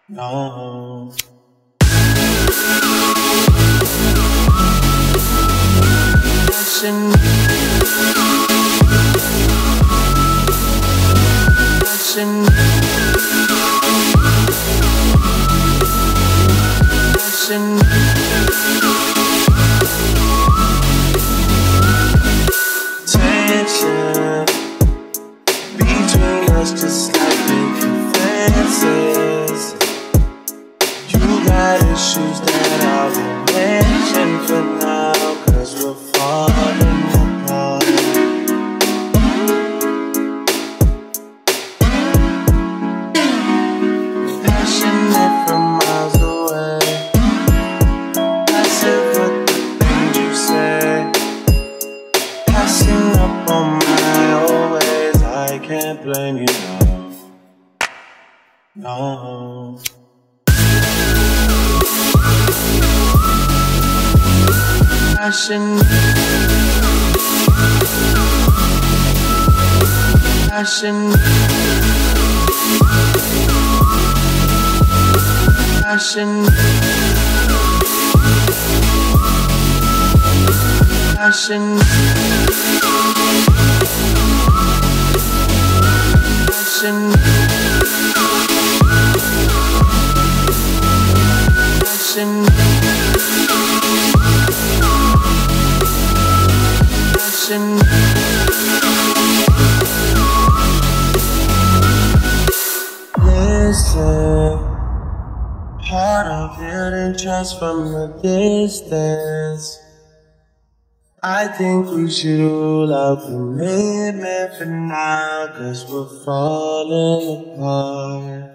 No. Passion. Passion. Passion. Tension between us, just like making fences. You got issues that I won't mention for now, 'cause we're falling apart. Passionate from miles away, passive with the things you say, passing up on my old ways. I can't blame you, no. Passion. Passion. Passion. Passion. Passion. Passion. Passion. Listen, part of building trust from a distance. I think we should rule out commitment for now, 'cause we're falling apart.